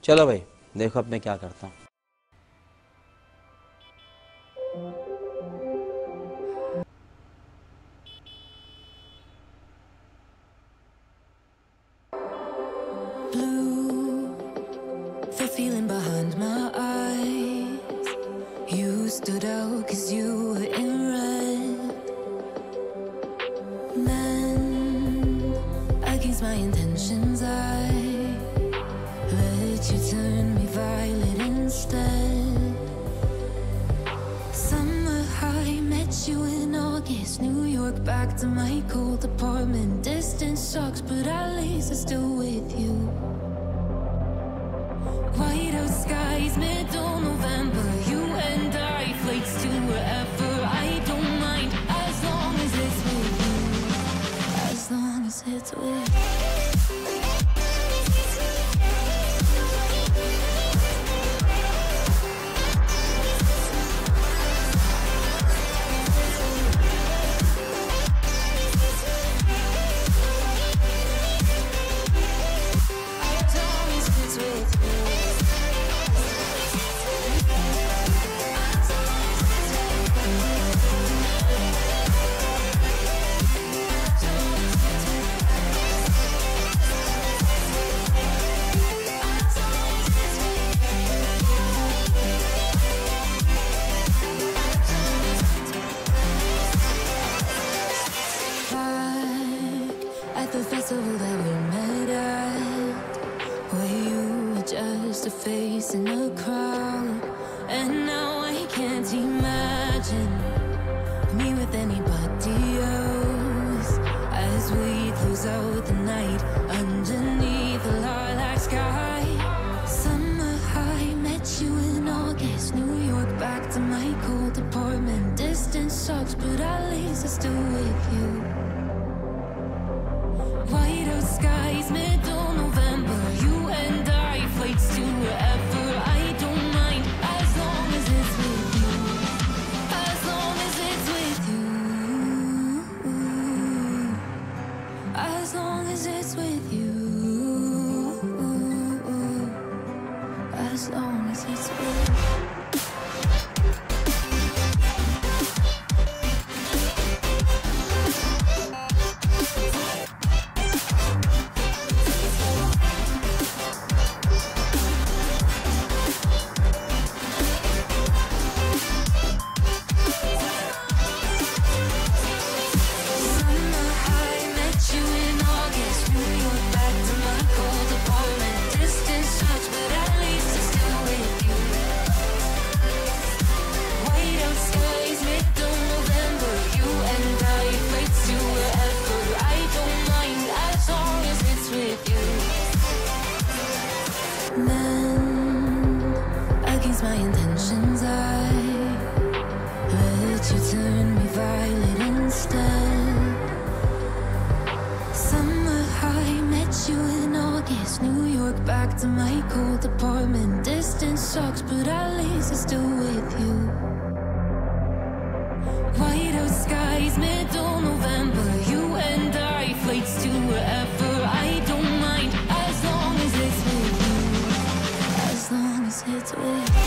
चलो भाई देखो अब मैं क्या करता हूँ। Blue, the feeling behind my eyes. You stood out 'cause you were in red. Men against my intentions, I let you turn me violet instead. Summer high, met you in August. New York, back to my cold apartment. Distance sucks, but at least I'm still with you. White out skies, middle November. You and I, flights to wherever. I don't mind, as long as it's with you. As long as it's with you. The festival that we met at, where you were just a face in a crowd. And now I can't imagine me with anybody else, as we close out the night underneath the lilac sky. Summer high, met you in August. New York, back to my cold apartment. Distance sucks, but at least I'm still with you. White out skies, middle November. You and I, flights to wherever. I don't mind, as long as it's with you. As long as it's with you. As long as it's with you. As long as it's with you. Men against my intentions, I let you turn me violet instead. Summer high, met you in August. New York, back to my cold apartment. Distance sucks, but at least I'm still with you. White out skies, middle November. You and I, flights to wherever. I don't mind, as long as it's with you. As long as it's with you.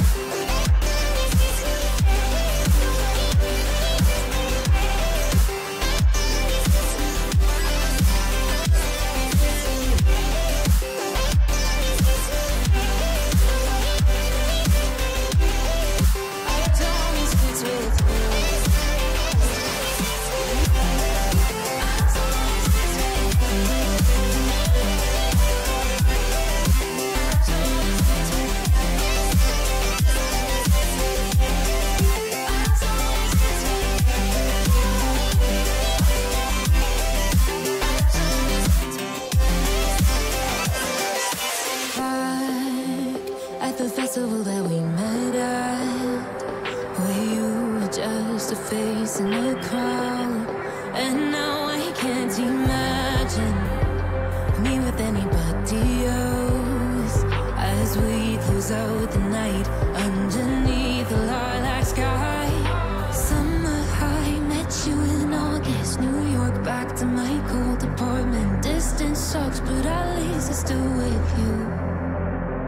The festival that we met at, where you were just a face in a crowd. And now I can't imagine me with anybody else, as we close out the night underneath the lilac sky. Summer high, met you in August. New York, back to my cold apartment. Distance sucks, but at least I'm still with you.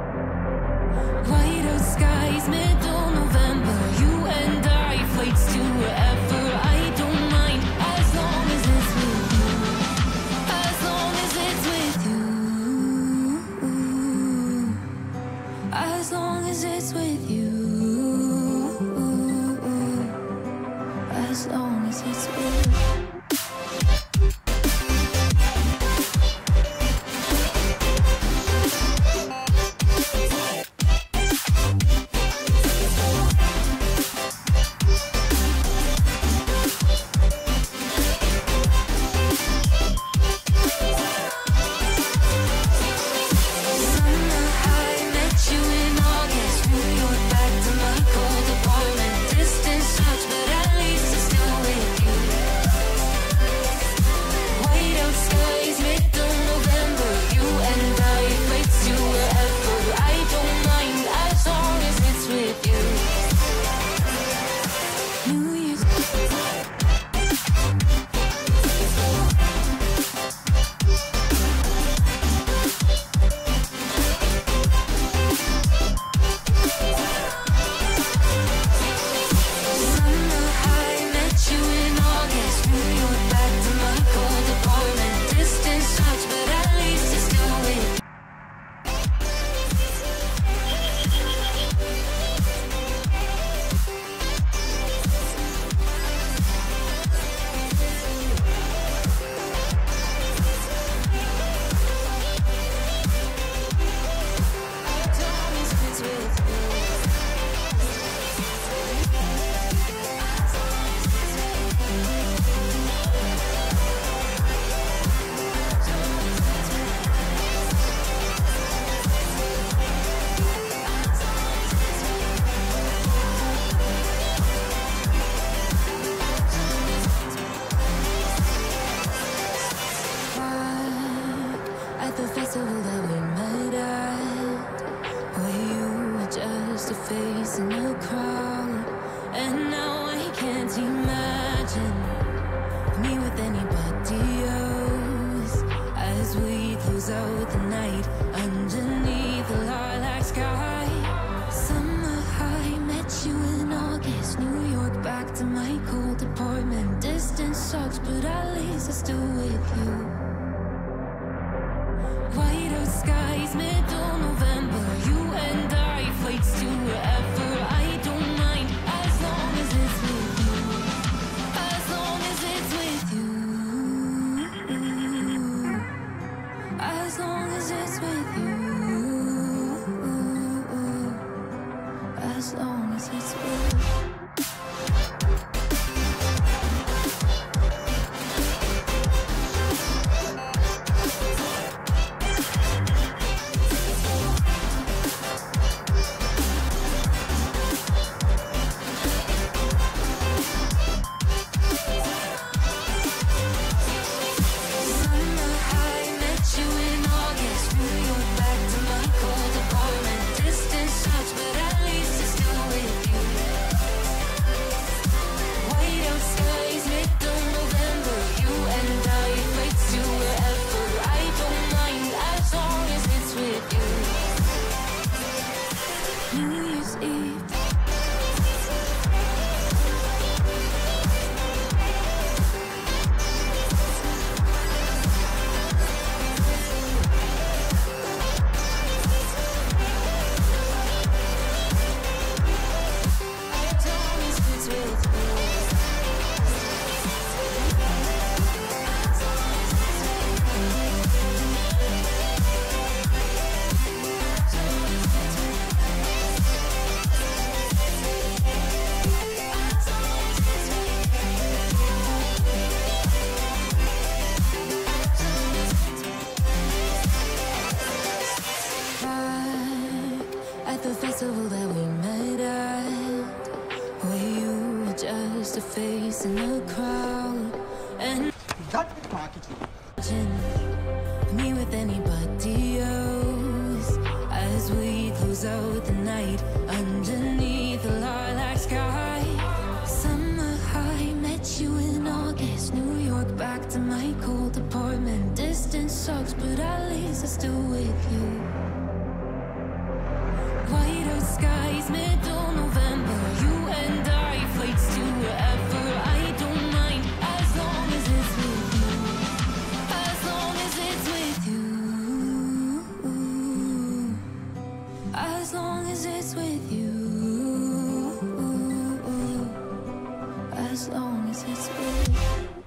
as long as it's with you, as long as it's with you. The festival that we met at, where you were just a face in a crowd, and now I can't imagine me with anybody else. As we close out the night underneath the lilac sky, summer high, met you in August, New York, back to my cold apartment. Distance sucks, but at least I'm still with you. White out skies, middle November, you and I, flights to wherever. I don't mind, as long as it's with you, as long as it's with you, as long as it's with you, as long as it's with you. The festival that we met at, where you were just a face in a crowd, and me with anybody else. As we close out the night underneath the lilac sky, summer high, met you in August, New York, back to my cold apartment. Distance sucks, but at least I'm still with you. White out skies, middle November, you and I, flights to wherever. I don't mind, as long as it's with you, as long as it's with you, as long as long as it's with